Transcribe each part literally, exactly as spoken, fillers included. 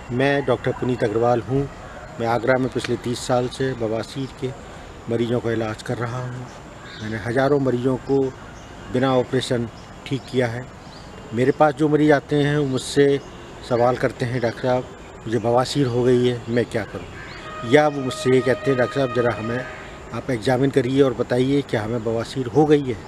मैं डॉक्टर पुनीत अग्रवाल हूँ। मैं आगरा में पिछले तीस साल से बवासीर के मरीज़ों का इलाज कर रहा हूँ। मैंने हज़ारों मरीज़ों को बिना ऑपरेशन ठीक किया है। मेरे पास जो मरीज़ आते हैं वो मुझसे सवाल करते हैं, डॉक्टर साहब मुझे बवासीर हो गई है, मैं क्या करूँ? या वो मुझसे ये कहते हैं, डॉक्टर साहब ज़रा हमें आप एग्ज़ामिन करिए और बताइए क्या हमें बवासीर हो गई है।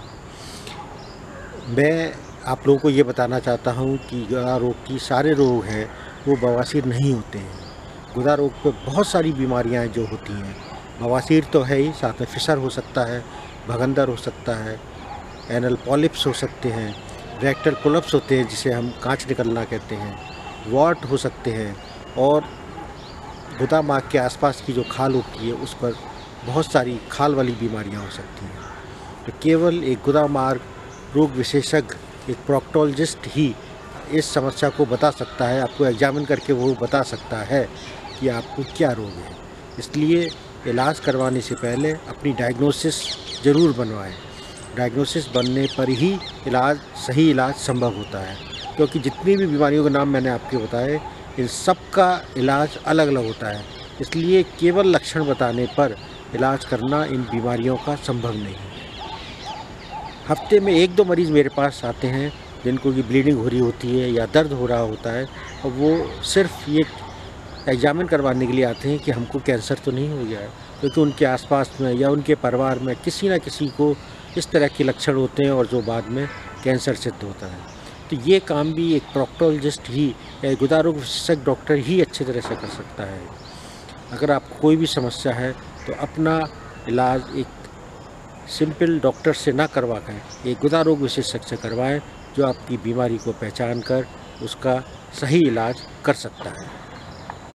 मैं आप लोगों को ये बताना चाहता हूँ कि गुदा रोग की सारे रोग हैं वो बवासीर नहीं होते हैं। गुदा रोग पे बहुत सारी बीमारियाँ जो होती हैं, बवासीर तो है ही, साथ में फिशर हो सकता है, भगंदर हो सकता है, एनल पॉलिप्स हो सकते हैं, रेक्टल कोलप्स होते हैं जिसे हम कांच निकलना कहते हैं, वॉट हो सकते हैं और गुदा मार्ग के आसपास की जो खाल होती है उस पर बहुत सारी खाल वाली बीमारियां हो सकती हैं। तो केवल एक गुदा मार्ग रोग विशेषज्ञ, एक प्रोक्टोलॉजिस्ट ही इस समस्या को बता सकता है, आपको एग्जामिन करके वो बता सकता है कि आपको क्या रोग है। इसलिए इलाज करवाने से पहले अपनी डायग्नोसिस ज़रूर बनवाएं। डायग्नोसिस बनने पर ही इलाज, सही इलाज संभव होता है, क्योंकि जितनी भी बीमारियों के नाम मैंने आपको बताए इन सब का इलाज अलग अलग होता है। इसलिए केवल लक्षण बताने पर इलाज करना इन बीमारियों का संभव नहीं है। हफ्ते में एक दो मरीज़ मेरे पास आते हैं जिनको की ब्लीडिंग हो रही होती है या दर्द हो रहा होता है, और वो सिर्फ ये एग्जामिन करवाने के लिए आते हैं कि हमको कैंसर तो नहीं हो गया है, क्योंकि उनके आसपास में या उनके परिवार में किसी न किसी को इस तरह के लक्षण होते हैं और जो बाद में कैंसर सिद्ध होता है। तो ये काम भी एक प्रोक्टोलॉजिस्ट ही या गुदा रोग विशेषज्ञ डॉक्टर ही अच्छी तरह से कर सकता है। अगर आपको कोई भी समस्या है तो अपना इलाज एक सिंपल डॉक्टर से ना करवा कर एक गुदा रोग विशेषज्ञ से करवाएं, जो आपकी बीमारी को पहचान कर उसका सही इलाज कर सकता है।